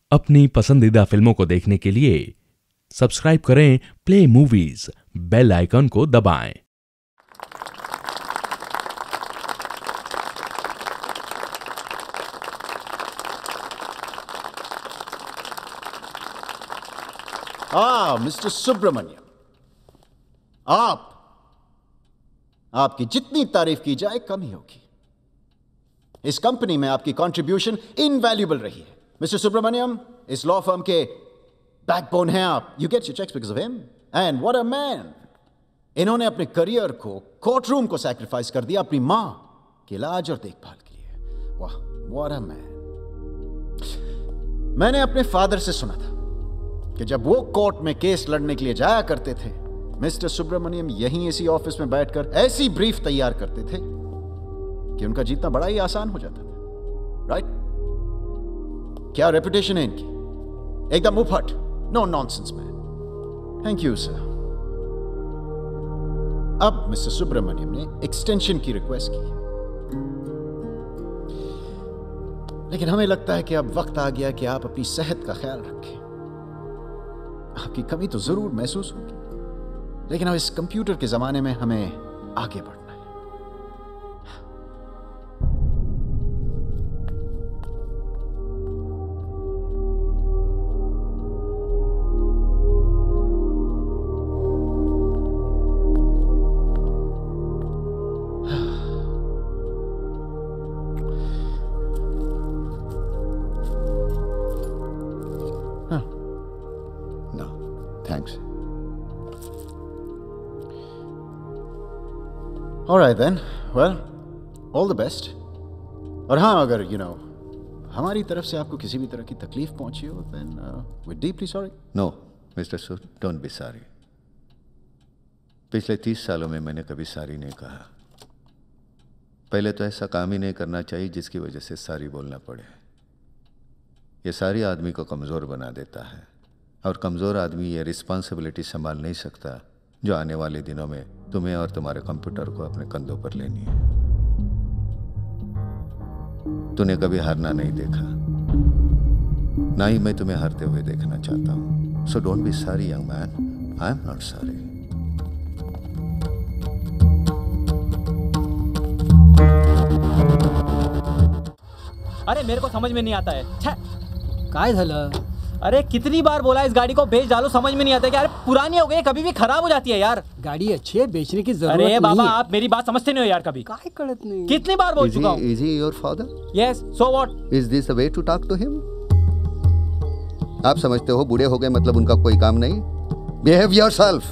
अपनी पसंदीदा फिल्मों को देखने के लिए सब्सक्राइब करें प्ले मूवीज, बेल आइकन को दबाएं। मिस्टर सुब्रमण्यम, आपकी जितनी तारीफ की जाए कम ही होगी। इस कंपनी में आपकी कंट्रीब्यूशन इनवैल्यूएबल रही है। मिस्टर सुब्रमण्यम, इस लॉ फर्म के बैकबोन हैं आप। You get your cheques because of him, and what a man. इन्होंने अपने करियर को, कोर्ट रूम को सैक्रिफाइस कर दिया अपनी मां के इलाज और देखभाल के लिए। वाह, व्हाट अ मैन। मैंने अपने फादर से सुना था कि जब वो कोर्ट में केस लड़ने के लिए जाया करते थे, मिस्टर सुब्रमण्यम यहीं इसी ऑफिस में बैठकर ऐसी ब्रीफ तैयार करते थे कि उनका जीतना बड़ा ही आसान हो जाता था। राइट? क्या रेपुटेशन है इनकी, एकदम मुफट, no nonsense man. Thank you sir. अब मिस्टर सुब्रमण्यम ने एक्सटेंशन की रिक्वेस्ट की है, लेकिन हमें लगता है कि अब वक्त आ गया कि आप अपनी सेहत का ख्याल रखें। आपकी कमी तो जरूर महसूस होगी, लेकिन अब इस कंप्यूटर के जमाने में हमें आगे बढ़ना है। All right then. Well, all the best. और हाँ, अगर हमारी तरफ से आपको किसी भी तरह की तकलीफ पहुंची हो, then we're deeply sorry. No, Mr. Sood, don't be sorry. पिछले 30 सालों में मैंने कभी सारी नहीं कहा। पहले तो ऐसा काम ही नहीं करना चाहिए जिसकी वजह से सारी बोलना पड़े। ये सारी आदमी को कमज़ोर बना देता है, और कमज़ोर आदमी ये रिस्पॉन्सिबिलिटी संभाल नहीं सकता जो आने वाले दिनों में तुम्हें और तुम्हारे कंप्यूटर को अपने कंधों पर लेनी है। तूने कभी हारना नहीं देखा, ना ही मैं तुम्हें हारते हुए देखना चाहता हूं। So don't be sorry young man, I am not sorry. अरे मेरे को समझ में नहीं आता है। काय झालं? अरे कितनी बार बोला इस गाड़ी को बेच डालो, समझ में नहीं आता है कि यार पुरानी हो गई, कभी भी खराब हो जाती है यार। गाड़ी अच्छी है, बेचने की जरूरत नहीं है। अरे बाबा, आप मेरी बात समझते नहीं हो यार कभी। काय कळत नहीं। कितनी बार बोल चुका हूँ। Is he your father? Yes, so what? Is this the way to talk to him? आप समझते हो बूढ़े हो गए मतलब उनका कोई काम नहीं? Behave yourself.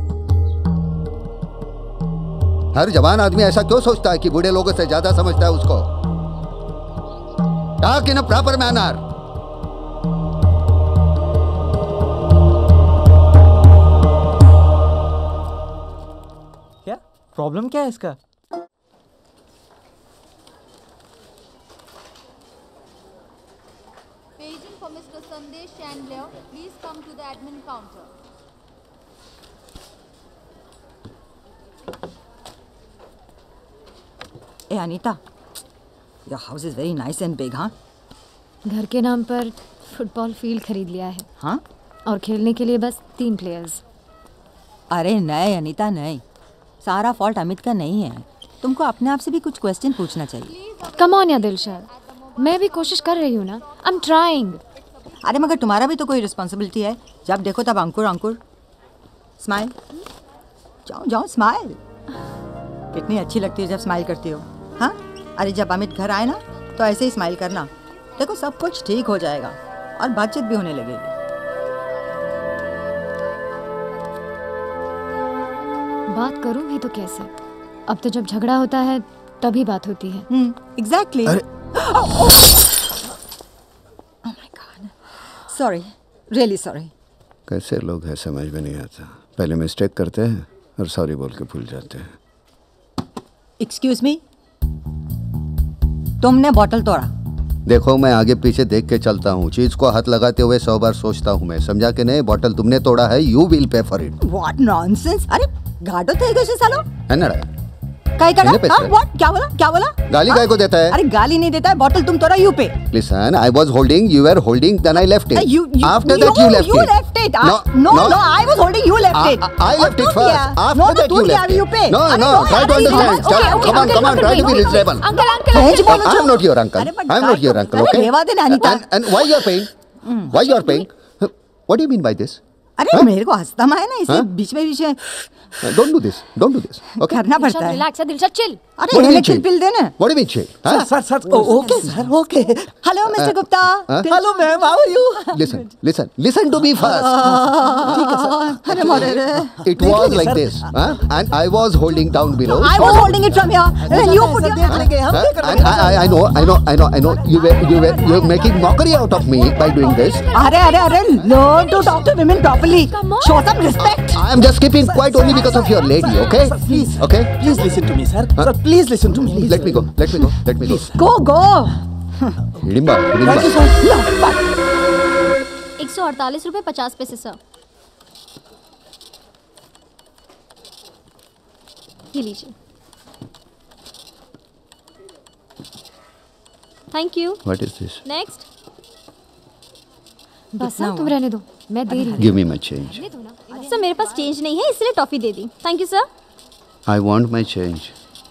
हर जवान आदमी ऐसा क्यों सोचता है कि बूढ़े लोगों से ज्यादा समझता है उसको? Talk in a proper manner. Problem क्या है इसका? Paging for Mr. Sandesh Chandler. Please come to the admin counter. Hey Anita, your house is very nice and big, हाँ? घर के नाम पर फुटबॉल फील्ड खरीद लिया है। हाँ? और खेलने के लिए बस 3 प्लेयर्स। अरे नहीं अनीता, नहीं, सारा फॉल्ट अमित का नहीं है। तुमको अपने आप से भी कुछ क्वेश्चन पूछना चाहिए। कम ऑन या दिलशाद, मैं भी कोशिश कर रही हूँ ना। I am trying. अरे मगर तुम्हारा भी तो कोई रिस्पॉन्सिबिलिटी है। जब देखो तब अंकुर अंकुर। स्माइल, जाओ जाओ स्माइल। कितनी अच्छी लगती है जब स्माइल करती हो। हाँ, अरे जब अमित घर आए ना तो ऐसे ही स्माइल करना। देखो सब कुछ ठीक हो जाएगा और बातचीत भी होने लगेगी। बात करूं भी तो कैसे? अब तो जब झगड़ा होता है तभी बात होती है। एग्जैक्टली। Sorry, really sorry. कैसे लोग हैं समझ में नहीं आता। पहले मिस्टेक करते हैं और सॉरी बोल के भूल जाते हैं। एक्सक्यूज मी, तुमने बॉटल तोड़ा। देखो मैं आगे पीछे देख के चलता हूँ, चीज को हाथ लगाते हुए 100 बार सोचता हूँ मैं, समझा कि नहीं? बॉटल तुमने तोड़ा है, you will pay for it. What nonsense. अरे घाटो થઈ ગયો છે સાલો। है ना? काय करा? मैंने पैसे हाँ, रखे। what? क्या बोला? क्या बोला? गाली हाँ? काय को देता है? अरे गाली नहीं देता है, बॉटल तुम तोड़ा, you pay. Listen, I was holding, you were holding, then I left it. After that you left it. You left it. No, I was holding, you left it. I left it first. After that you left it. You pay. No, try to understand. Come on, try to be reasonable. Uncle I am not your uncle. I am not your uncle, okay? रेवा देना Anita. And why you are paying? Why you are paying? What do you mean by this? अरे मेरे को हंसता है ना, इसलिए हाँ? बीच में Don't do this. Don't do this. Okay? करना पड़ता है. Relax Dilshad chill. अरे What do you mean electric chill? Bill देना. What do you mean chill? Huh? Sir okay sir okay. Hello mister Gupta. Hello ma'am, how are you? Listen to me first. अरे मरे रे. It was like this, and I was holding down below. I was holding it from here. And you put your देख लेंगे हम, देख And I know. You're making mockery out of me by doing this. अरे learn to talk to women properly. Show some respect. I am just keeping quiet only because of your lady, okay? Please. Okay? Please listen to me, sir. Sir, please listen to me. Let me go. Go. Hidimba. 148 रुपये 50 पैसे sir. ये लीजिए। Thank you. What is this? Next. बस हाँ, तुम रहने दो, मैं दे रही हूँ। Give me my change. Sir मेरे पास चेंज नहीं है, इसलिए टॉफी दे दी। Thank you sir. I want my change.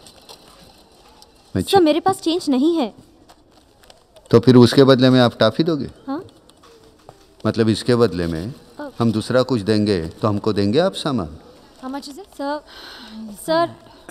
Sir मेरे पास चेंज नहीं है। तो फिर उसके बदले में आप टॉफी दोगे? हाँ? मतलब इसके बदले में हम दूसरा कुछ देंगे तो हमको देंगे आप सामान? How much is it? Sir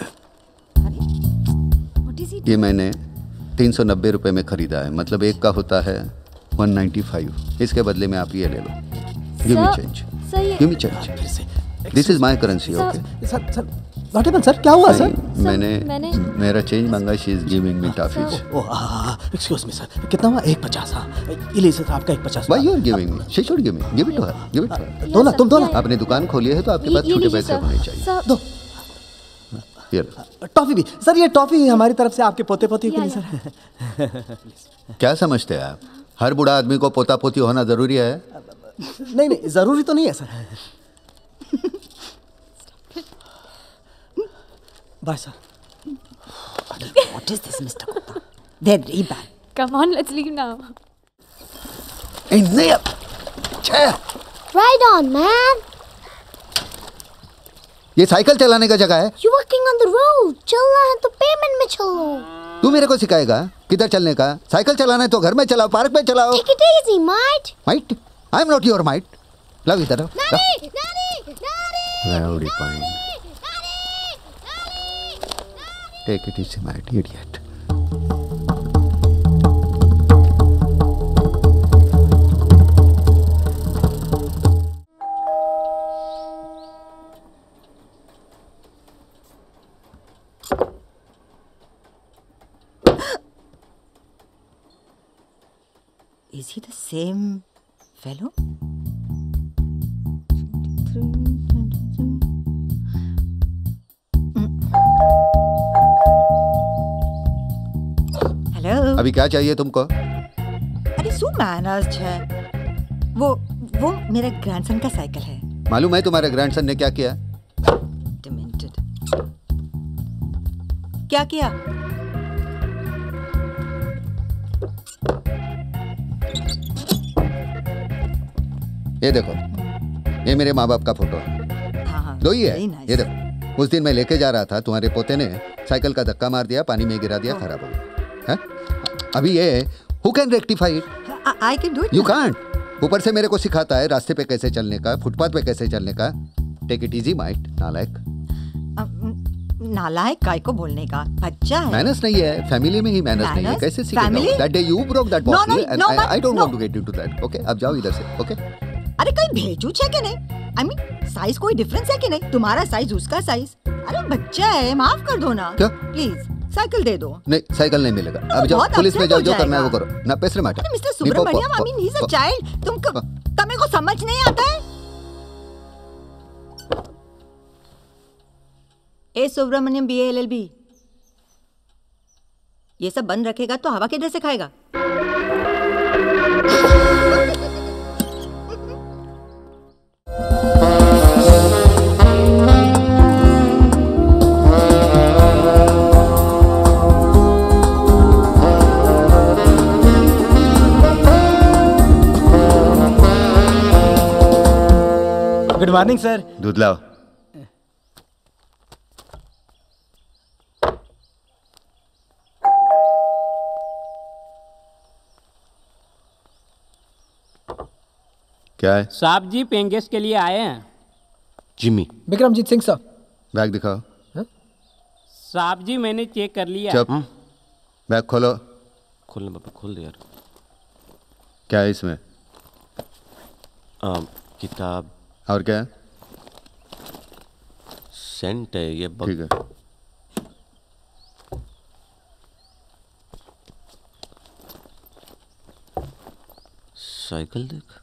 What is it? ये मैंने 390 रुपए में खरीदा है, मतलब एक का होता है 195। इसके बदले में आप ये ले लो। Give me change. Give me change. फिर से। This is my currency, sir, okay? Sir what happened sir? क्या हुआ सर? मैंने मेरा चेंज मांगा, she is giving me toffees. Excuse me sir, कितना हुआ? 150। हाँ ये लीजिए सर, आपका 150। Why you are giving me? She should give me. Give it to her. दो ना, तुम दो ना। आपने दुकान खोली है तो आपके पास छोटे पैसे होने चाहिए। दो टॉफी भी सर, ये टॉफी हमारी तरफ से आपके पोते पोती के लिए सर। क्या समझते हैं आप? हर बूढ़ा आदमी को पोता पोती होना जरूरी है? नहीं जरूरी तो नहीं है sir. Bye sir. What is this, Mr. Gupta? They're really bad. Come on, let's leave now. Right on, man. ये साइकिल चलाने का जगह है। You're working on the road. चलना है तो पेमेंट में चलो। तू मेरे को सिखाएगा किधर चलने का? साइकिल चलाना है तो घर में चलाओ, पार्क में चलाओ। Take it easy, mate. Mate? I am not your mate. लव इधर। Daddy. Rowdy pine. Take it easy, my idiot. Is he the same fellow? Hello. अभी क्या चाहिए तुमको? अरे सो मैनर्स है। वो मेरे ग्रैंडसन का साइकिल है। मालूम है तुम्हारे ग्रैंडसन ने क्या किया? Demented. क्या किया? ये देखो, ये मेरे माँ बाप का फोटो है। हाँ, दो ही है। very nice. ये देखो, उस दिन मैं लेके जा रहा था, तुम्हारे पोते ने साइकिल का धक्का मार दिया, पानी में गिरा दिया, खराब हो गया। हैं? अभी ये who can rectify it? I can do it. You can't. ऊपर से मेरे को सिखाता है रास्ते पे कैसे चलने का, फुटपाथ पे कैसे चलने का। टेक इट इजी माइट, नालायक। नालायक काय को बोलने का? बच्चा है। मैनर्स नहीं है, फैमिली में ही मैनर्स नहीं है। Manners? कैसे सीखेगा? Family? That day you broke that No, bottle no, and no, I don't no. want to get into that. Okay, अब जाओ इधर से। Okay? अरे कहीं भेजू छे कि नहीं? I mean, साइज कोई डिफरेंस है कि नहीं? तुम्हारा साइज उसका साइज। अरे बच्चा है, माफ कर दो ना। क्या? प्लीज साइकिल दे दो। नहीं, साइकिल नहीं मिलेगा। अब जाओ बहुत पुलिस में upset जाओ, हो जो करना है वो जाएगा। करो। ना पैसे माटा। अरे mister Subramaniam, I mean, he's a child. तुम्हें को समझ नहीं आता है? ए सुब्रमण्यम BA LLB, ये सब बंद रखेगा तो हवा किधर से खाएगा? Good morning sir. दूध लाओ। क्या है? साहब जी पेइंग गेस्ट के लिए आए हैं। Jimmy. Vikramjit Singh sir. Bag दिखाओ। साहब जी मैंने चेक कर लिया। चुप। बैग खोलो। खोलना पापा, खोल दे यार। क्या है इसमें? किताब। और क्या है? सेंट है ये। ठीक है। साइकिल देख।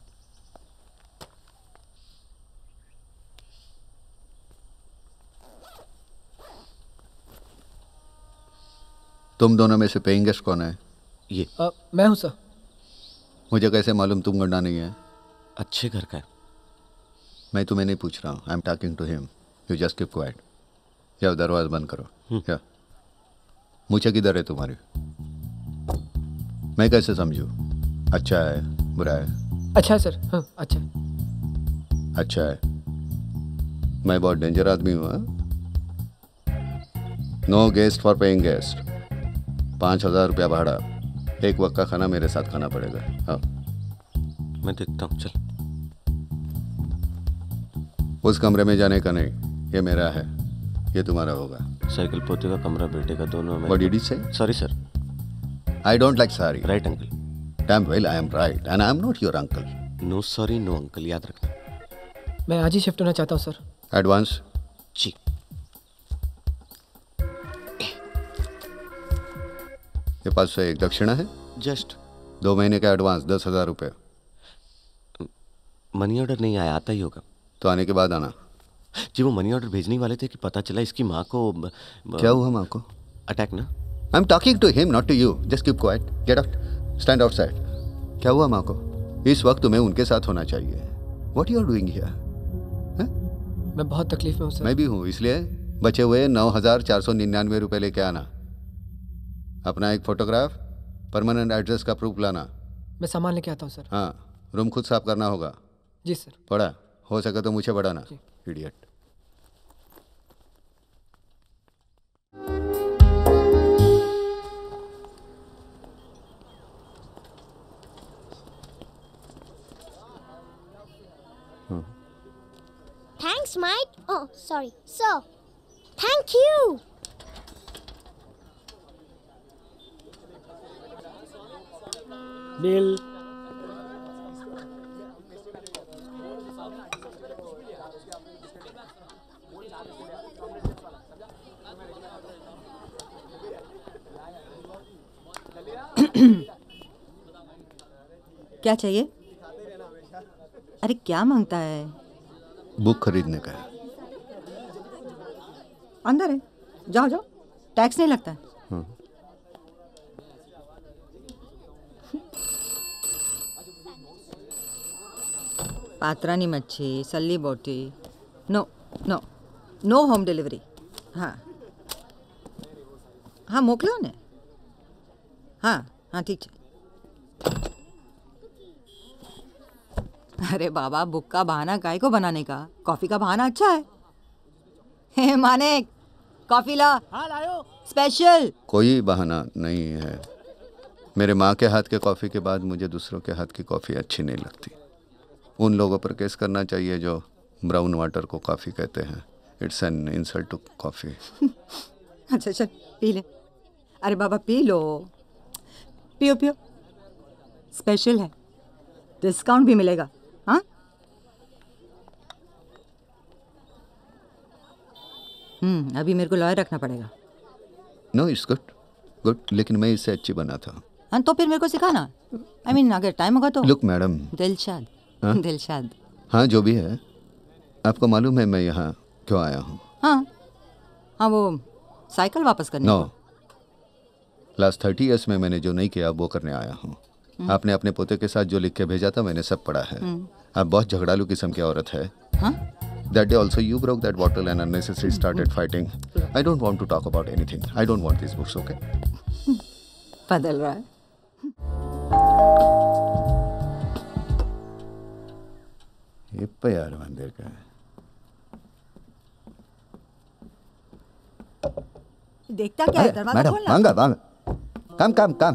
तुम दोनों में से पेइंग गेस्ट कौन है? ये मैं हूं सर। मुझे कैसे मालूम तुम गंडा नहीं है? अच्छे घर का है। मैं तुम्हें नहीं पूछ रहा हूँ। I am talking to him. You just keep quiet. जाओ दरवाजा बंद करो। क्या मुझे किधर है तुम्हारी? मैं कैसे समझूं? अच्छा है बुरा है? अच्छा है सर। हाँ अच्छा। अच्छा है। मैं बहुत डेंजर आदमी हूँ। No guest for paying guest. 5,000 रुपया भाड़ा। एक वक्त का खाना मेरे साथ खाना पड़ेगा। हाँ मैं देखता हूँ। चल। उस कमरे में जाने का नहीं। ये मेरा है, ये तुम्हारा होगा। साइकिल पोते का कमरा बेटे का दोनों में। What did you say? Sorry sir. I don't like sorry. Right uncle. Damn well I am right and I am not your uncle. No sorry no uncle, याद रखना। मैं आज ही शिफ्ट होना चाहता हूँ सर। एडवांस? जी। ये 501 दक्षिणा है। जस्ट 2 महीने का एडवांस 10,000 रुपये। मनी ऑर्डर नहीं आया, आता ही होगा। तो आने के बाद आना। जी वो मनी ऑर्डर भेजने वाले थे कि पता चला इसकी माँ को क्या हुआ माँ को? अटैक ना। I am talking to him not to you. Just keep quiet. Get out. Stand outside. क्या हुआ माँ को? इस वक्त तुम्हें उनके साथ होना चाहिए। What you are doing here? मैं बहुत तकलीफ में हूँ सर। मैं भी हूँ, इसलिए बचे हुए 9,499 रुपये लेके आना। अपना एक फोटोग्राफ, परमानेंट एड्रेस का प्रूफ लाना। मैं सामान लेके आता हूँ सर। हाँ रूम खुद साफ करना होगा। जी सर। पढ़ा हो सके तो मुझे बढ़ाना। Idiot. Thanks, Mike. Oh, sorry. So, thank you. Bill. क्या चाहिए? अरे क्या मांगता है? बुक खरीदने का है। अंदर है, जाओ जाओ, टैक्स नहीं लगता है। पात्रानी मच्छी, सल्ली बोटी। No no no home delivery. हाँ हाँ मोकलो ने। हाँ हाँ ठीक है। अरे बाबा बुक का बहाना काय को बनाने का? कॉफी का बहाना अच्छा है। हे मानिक कॉफी ला। हाँ लायो। स्पेशल। कोई बहाना नहीं है। मेरे माँ के हाथ के कॉफ़ी के बाद मुझे दूसरों के हाथ की कॉफ़ी अच्छी नहीं लगती। उन लोगों पर केस करना चाहिए जो ब्राउन वाटर को कॉफ़ी कहते हैं। It's an insult to coffee. अच्छा चल पी ले। अरे बाबा पी लो, पियो पियो, स्पेशल है, डिस्काउंट भी मिलेगा। हाँ अभी मेरे को लॉयर रखना पड़ेगा। नो इट्स गुड गुड, लेकिन मैं इससे अच्छी बना था। हाँ तो फिर मेरे को सिखाना। I mean, अगर टाइम होगा तो। Look madam. दिलशाद। हाँ? दिलशाद। हाँ जो भी है, आपको मालूम है मैं यहाँ क्यों आया हूँ? हाँ हाँ वो साइकिल वापस करने। नो लास्ट 30 ईयर्स में मैंने जो नहीं किया वो करने आया हूँ। आपने अपने पोते के साथ जो लिख के भेजा था मैंने सब पढ़ा है। आप बहुत झगड़ालू किस्म की औरत है। हाँ? That day also you broke that bottle and unnecessarily started fighting. I don't want to talk about anything. I don't want these books, okay? बदल रहा है। ये प्यार मंदिर का है। देखता क्या है? दरवाजा मैडम खोलना। मांगा मांगा, काम काम काम।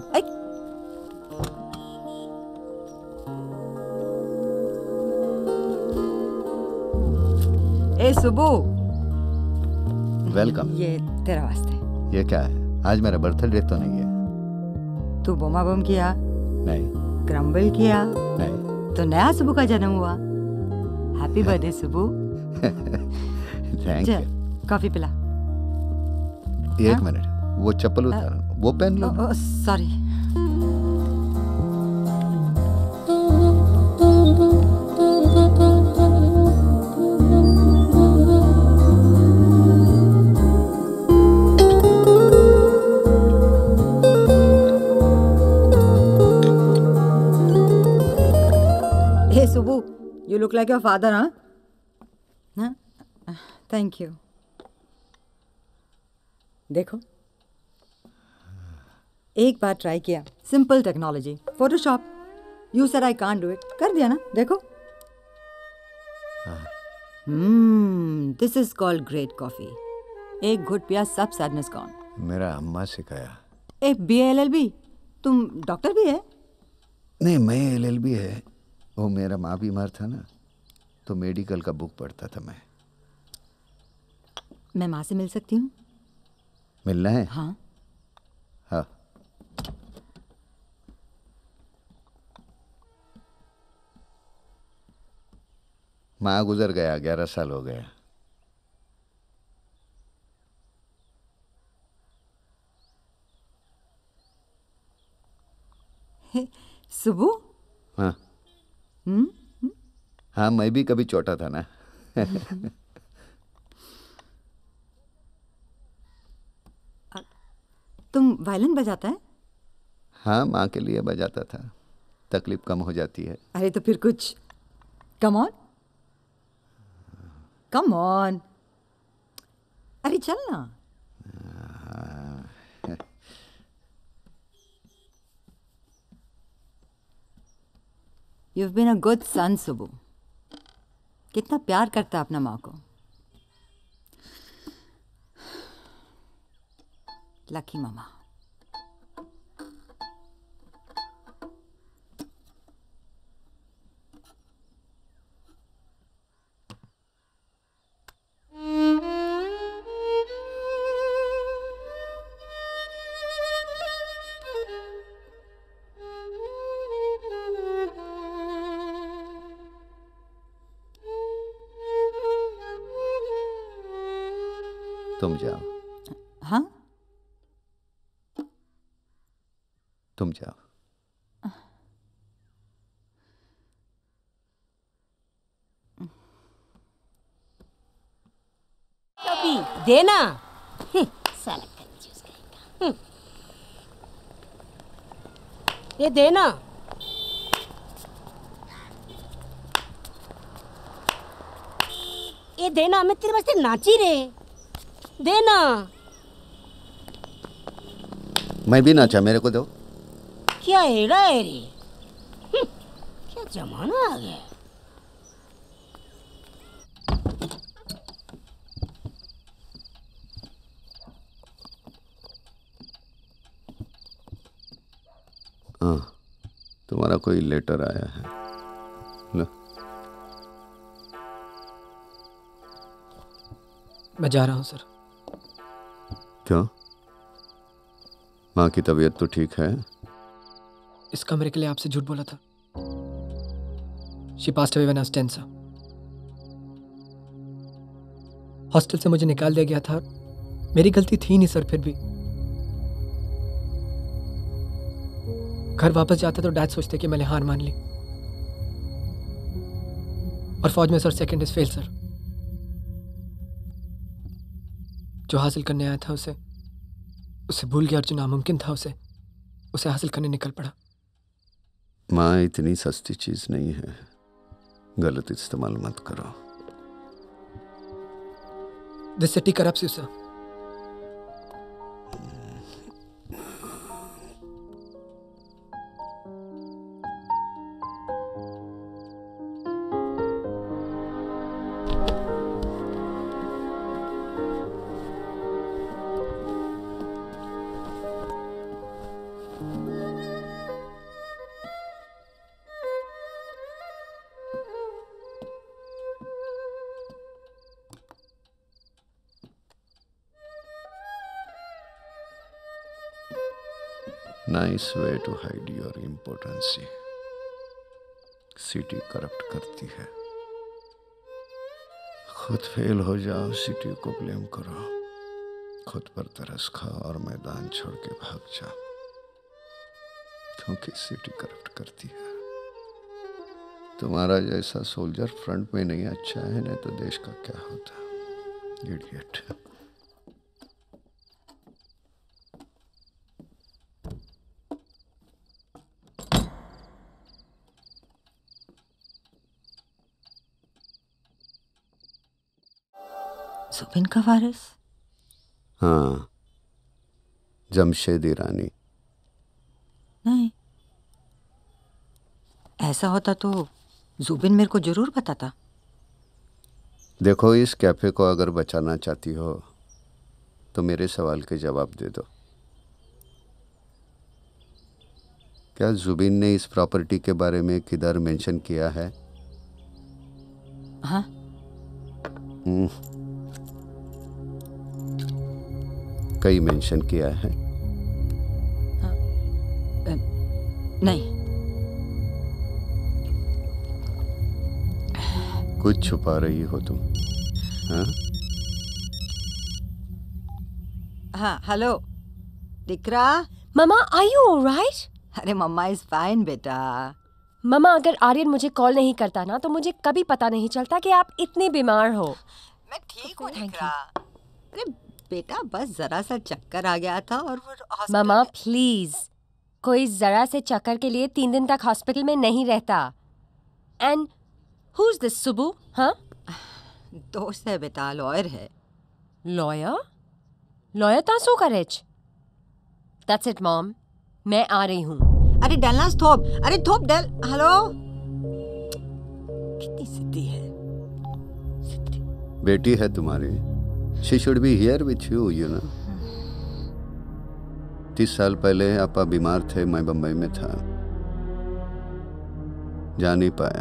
ए सुबू, वेलकम। ये तेरा वास्ते। ये क्या है? आज मेरा बर्थडे तो नहीं है। तू बोमा बम किया? नहीं। क्रम्बल किया? नहीं। तो नया सुबू का जन्म हुआ। Happy birthday Subbu. Thank you. Coffee पिला। एक मिनट, वो चप्पल उतार, वो पहन लो। Sorry. Hey Subbu, you look like your father, huh? Thank you. देखो, एक बार ट्राई किया, simple technology, Photoshop. You said I can't do it, कर दिया ना, देखो। This is called great coffee. एक घुट पिया, सब सैडनेस गॉन। मेरा अम्मा सिखाया। ए BLLB, तुम डॉक्टर भी है? नहीं, मैं LLB है। वो मेरा माँ बीमार था ना, तो मेडिकल का बुक पढ़ता था मैं माँ से मिल सकती हूँ? मिलना है? हाँ। हाँ। माँ गुजर गया, 11 साल हो गया। सुबू? हाँ। हाँ, मैं भी कभी छोटा था ना। तुम वायलिन बजाता है? हाँ, माँ के लिए बजाता था, तकलीफ कम हो जाती है। अरे तो फिर कुछ कम ऑन, कम ऑन। अरे चल ना। You've been a good son, Subbu. कितना प्यार करता अपना माँ को। लकी मामा। तुम जाओ। हाँ? तुम जाओ। कभी देना। साला कंजूस कहेगा। ये देना। ये देना, मैं तेरे वास्ते नाची रे। देना। मैं भी नाचा, मेरे को दो। क्या एड़ा है रे? क्या जमाना आ गया। हाँ, तुम्हारा कोई लेटर आया है। लो। मैं जा रहा हूँ सर। क्यों? माँ की तबीयत तो ठीक है? इस कमरे के लिए आपसे झूठ बोला था। She passed away when I was 10, sir. Hostel से मुझे निकाल दिया गया था। मेरी गलती थी नहीं सर, फिर भी घर वापस जाता तो डैड सोचते कि मैंने हार मान ली। और फौज में sir second is fail sir. जो हासिल करने आया था उसे भूल गया, और जो नामुमकिन था उसे हासिल करने निकल पड़ा। माँ इतनी सस्ती चीज नहीं है, गलत इस्तेमाल मत करो। This city corrupts you sir. Nice way to hide your importancy. City corrupt करती है। खुद फेल हो जाओ, सिटी को ब्लेम करो, खुद पर तरस खाओ और मैदान छोड़ के भाग जाओ, क्योंकि सिटी करप्ट करती है। तुम्हारा जैसा सोल्जर फ्रंट में नहीं अच्छा है, नहीं तो देश का क्या होता। इडियट। जुबिन का वारिस? हाँ, जमशेद ईरानी। नहीं, ऐसा होता तो जुबिन मेरे को जरूर बताता। देखो, इस कैफे को अगर बचाना चाहती हो तो मेरे सवाल के जवाब दे दो। क्या जुबिन ने इस प्रॉपर्टी के बारे में किधर मेंशन किया है? हाँ। कहीं मेंशन किया है? नहीं। कुछ छुपा रही हो तुम? हाँ? हाँ, हेलो दिकरा। Mamma, are you alright? अरे मम्मा इज फाइन बेटा। मम्मा, अगर आर्यन मुझे कॉल नहीं करता ना तो मुझे कभी पता नहीं चलता कि आप इतने बीमार हो। मैं ठीक हूँ दिकरा। अरे बेटा, बस जरा सा चक्कर आ गया था और वो मम्मा प्लीज, कोई जरा से चक्कर के लिए 3 दिन तक हॉस्पिटल में नहीं रहता। And who is this Subbu? हाँ, दोस्त है बेटा, लॉयर है। लॉयर? लॉयर तासो करेज। दैट्स इट मॉम, मैं आ रही हूँ। अरे डलना थोप, अरे थोप डल। हेलो, कितनी सिद्धि है। बेटी है तुम्हारी। She should be here with you, you know. 30 साल पहले आपा बीमार थे, मैं बंबई में था, जा नहीं पाया।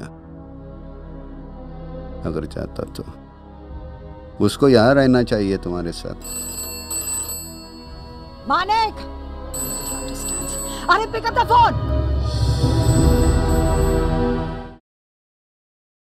अगर चाहता तो उसको यहाँ रहना चाहिए तुम्हारे साथ। मानिक, अरे पिक अप द फोन।